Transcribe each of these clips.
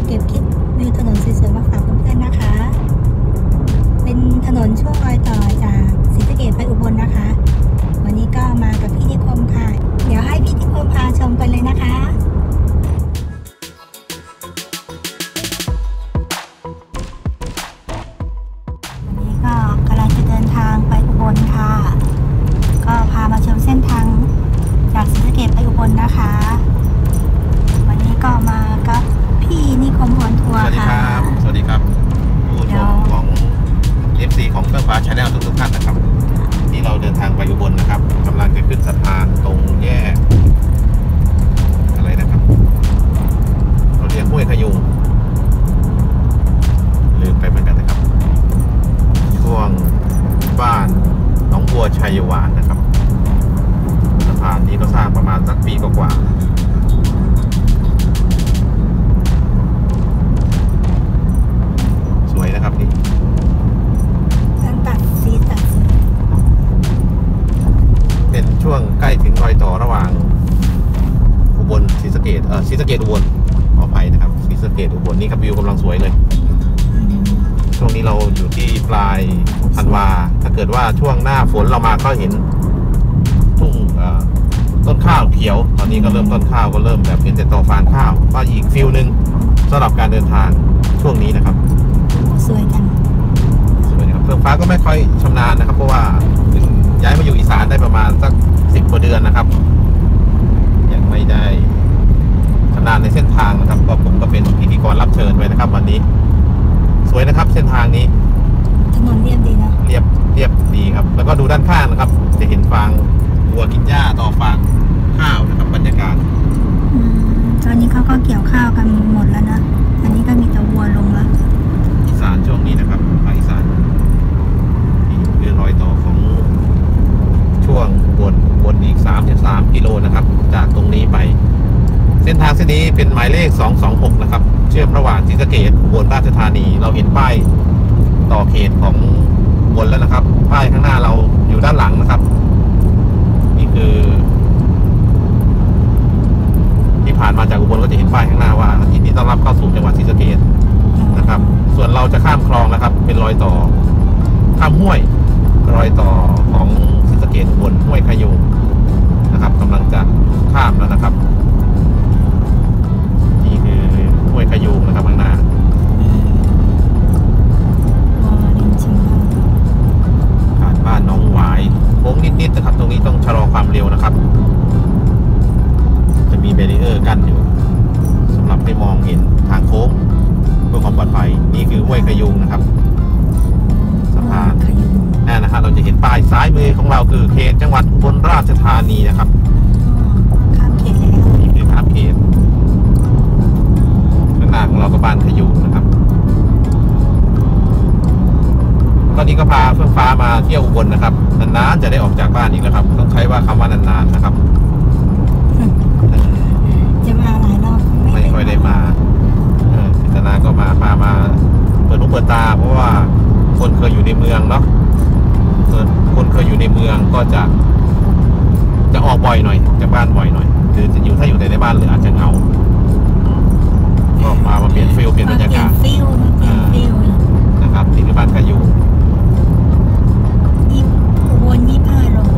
เก็บคลิปวิวถนนสวยๆมาฝากเพื่อนๆนะคะเป็นถนนช่วงรอยต่อจากศรีสะเกษไปอุบลนะคะ วันนี้ก็มากับพี่นิคมค่ะเดี๋ยวให้พี่นิคมพาชมกันเลยนะคะวันนี้ก็กำลังจะเดินทางไปอุบลค่ะก็พามาชมเส้นทางจากศรีสะเกษไปอุบลนะคะวันนี้ก็มากับพี่นิคมออนทัวร์ค่ะสวัสดีครับผู้ชมของ FC ของเฟื่องฟ้า Channel ทุกท่านนะครับที่เราเดินทางไปอุบลนะครับกำลังจะขึ้นสะพานตรงแยกอะไรนะครับเราเรียกห้วยขยุงลืมไปเหมือนกันนะครับช่วงบ้านหนองบัวชัยหวานนะครับสะพานนี้ก็สร้างประมาณสักปีกว่าสวยนะครับนี่ตัดสีเป็นช่วงใกล้ถึงรอยต่อระหว่างอุบลศรีสะเกษศรีสะเกษอุบลขออภัยนะครับศรีสะเกษอุบลนี่ครับวิวกำลังสวยเลยช่วงนี้เราอยู่ที่ปลายธันวาถ้าเกิดว่าช่วงหน้าฝนเรามาก็เห็นทุ่งต้นข้าวเขียวตอนนี้ก็เริ่มต้นข้าวก็เริ่มแบบเป็นแต่ต่อฟางข้าวก็อีกฟิลนึงสำหรับการเดินทางช่วงนี้นะครับสวยจังสวยนะครับเฟื่องฟ้าก็ไม่ค่อยชำนาญนะครับเพราะว่าย้ายมาอยู่อีสานได้ประมาณสัก10 กว่าเดือนนะครับยังไม่ได้ชำนาญในเส้นทางนะครับก็ผมก็เป็นพิธีกรรับเชิญไว้นะครับวันนี้สวยนะครับเส้นทางนี้ถนนเรียบดีนะเรียบดีครับแล้วก็ดูด้านข้างนะครับจะเห็นฟางวัวกินหญ้าต่อฟางข้าวนะครับบรรยากาศตอนนี้เขาก็เกี่ยวข้าวกันหมดแล้วนะอันนี้ก็มีแต่วัวลงแล้วอีสานช่วงนี้นะครับภาคอีสานนี่คือรอยต่อของช่วงบนอีก3 กิโลนะครับจากตรงนี้ไปเส้นทางเส้นนี้เป็นหมายเลข226นะครับเชื่อมระหว่างศรีสะเกษอุบลราชธานีเราเห็นป้ายต่อเขตของอุบลแล้วนะครับป้ายข้างหน้าเราอยู่ด้านหลังนะครับนี่คือที่ผ่านมาจากอุบลก็จะเห็นป้ายข้างหน้าว่ายินดีต้อนรับเข้าสู่จังหวัดศรีสะเกษนะครับส่วนเราจะข้ามคลองนะครับเป็นรอยต่อข้ามห้วยรอยต่อของศรีสะเกษอุบลห้วยขยุงนะครับกำลังจะข้ามแล้วนะครับนี่คือห้วยขยุงนะครับข้างหน้าผ่านบ้านน้องหวายโค้งนิดๆนะครับตรงนี้ต้องชะลอความเร็วนะครับจะมีแบรีเออร์กั้นอยู่สำหรับให้มองเห็นทางโค้งเพื่อความปลอดภัยนี่คือห้วยขยุงนะครับสะพานนั่นนะครับเราจะเห็นป้ายซ้ายมือของเราคือเขตจังหวัดอุบลราชธานีนะครับข้ามเขตแล้วนี่คือข้ามเขตข้างหน้าของเราก็บ้านขยุงนะครับตอนนี้ก็พาเฟื่องฟ้ามาเที่ยวอุบลนะครับนานๆจะได้ออกจากบ้านอีกแล้วครับต้องใช้ว่าคำว่านานๆนะครับจะมาหลายรอบไม่ค่อยได้มาพิจารณาก็มาพามาเปิดหูเปิดตาเพราะว่าคนเคยอยู่ในเมืองเนาะคนเคยอยู่ในเมืองก็จะออกบ่อยหน่อยจากบ้านบ่อยหน่อยคือจะอยู่ถ้าอยู่ในบ้านหรืออาจจะเหงาก็มาเปลี่ยนฟิลเปลี่ยนบรรยากาศนะครับที่บ้านขยุงอุบล25 โล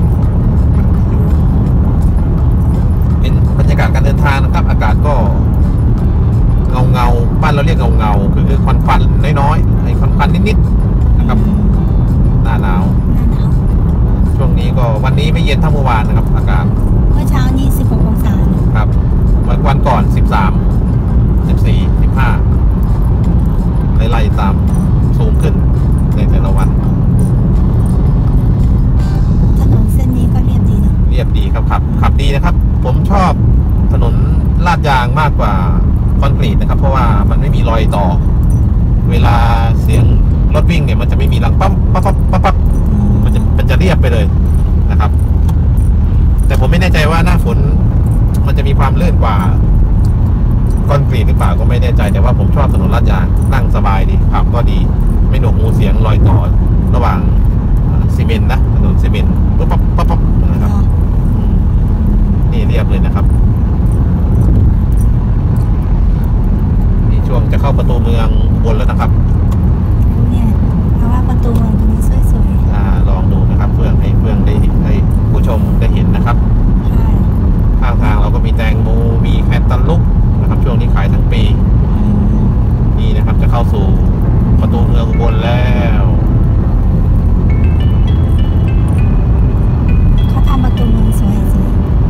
เป็นบรรยากาศการเดินทางนะครับอากาศก็เงาบ้านเราเรียกเงาคือควันน้อยๆไอ้ควันนิดๆนะครับหน้าหนาวช่วงนี้ก็วันนี้ไม่เย็นเท่าเมื่อวานนะครับอากาศเมื่อเช้านี้16 องศาครับวันก่อน13 14 15ไล่ตามสูงขึ้นในแต่ละวันถนนเส้นนี้ก็เรียบดีนะเรียบดีครับขับดีนะครับผมชอบถนนลาดยางมากกว่าคอนกรีตนะครับเพราะว่ามันไม่มีรอยต่อเวลาเสียงรถวิ่งเนี่ยมันจะไม่มีรังปั๊บมันจะเรียบไปเลยนะครับแต่ผมไม่แน่ใจว่าหน้าฝนมันจะมีความลื่นกว่าคอนกรีตหรือเปล่าก็ไม่แน่ใจแต่ว่าผมชอบถนนลาดยางนั่งสบายดีขับก็ดีไม่หนวกหูเสียงรอยต่อระหว่างซีเมนต์นะถนนซีเมนต์ปั๊บนะครับนี่เรียบเลยนะครับนี่ช่วงจะเข้าาประตูเมืองอุบลแล้วนะครับเนี่ยเพราะว่าประตูเมืองตรงนี้สวยลองดูนะครับเพื่อนให้เพื่อนได้ให้ผู้ชมได้เห็นนะครับๆใช่ข้างทางเราก็มีแตงโมมีแคนตาลูปนะครับช่วงนี้ขายทั้งปีอืมนี่นะครับจะเข้าสู่ประตูเมืองอุบลแล้วเขาทำประตูเมืองสวยจริง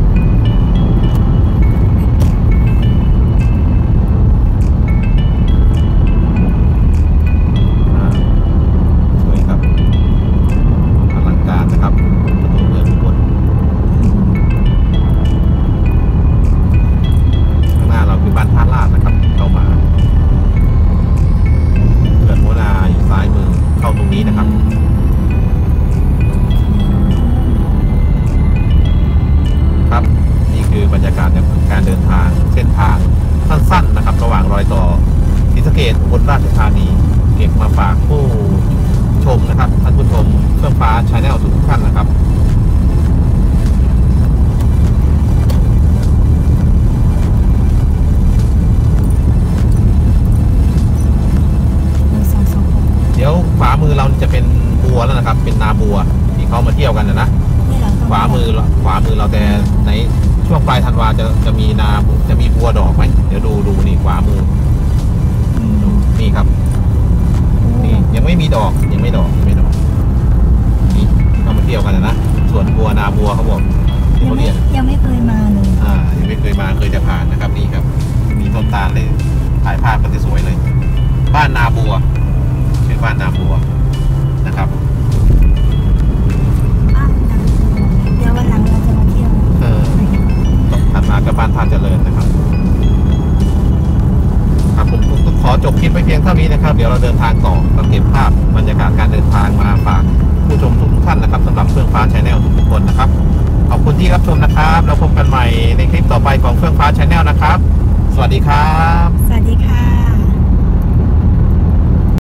สวยครับอลังการนะครับประตูเมืองอุบลข้างหน้าเราคือบ้านท่าลาดนะครับเข้ามาเขื่อนหัวนาอยู่ซ้ายมือเข้าตรงนี้นะครับครับนี่คือบรรยากาศในการเดินทางเส้นทางสั้นๆนะครับระหว่างรอยต่อศรีสะเกษอุบลราชธานีเก็บมาฝากผู้ชมนะครับท่านผู้ชมเฟื่องฟ้าชาแนลทุกท่านนะครับ เดี๋ยวขวามือเราจะเป็นบัวแล้วนะครับ เป็นนาบัวที่เขามาเที่ยวกันนะนี่เราต้องขวามือเราแต่ในช่วงปลายธันวาจะมีจะมีบัวดอกไหมเดี๋ยวดูนี่ขวามือนี่ครับนี่ยังไม่มีดอกยังไม่ดอกนี่ที่เขามาเที่ยวกันนะส่วนบัวนาบัวเขาบอกที่เขาเรียกยังไม่เคยมาเลยยังไม่เคยมาเคยจะผ่านนะครับนี่ครับ มีต้นตาลเลยถ่ายภาพกันสวยเลย บ้านนาบัวชื่อบ้านนาบัวนะครับเดี๋ยววันหลังเราจะมาเที่ยวถัดมากับบ้านทานเจริญนะครับครับผมขอจบคลิปไปเพียงเท่านี้นะครับ เดี๋ยวเราเดินทางต่อเราเก็บภาพบรรยากาศการเดินทางมาฝากผู้ชมทุกท่านนะครับสำหรับเฟื่องฟ้าชาแนลทุกคนนะครับขอบคุณที่รับชมนะครับแล้วพบกันใหม่ในคลิปต่อไปของเฟื่องฟ้าชาแนลนะครับสวัสดีครับสวัสดีค่ะ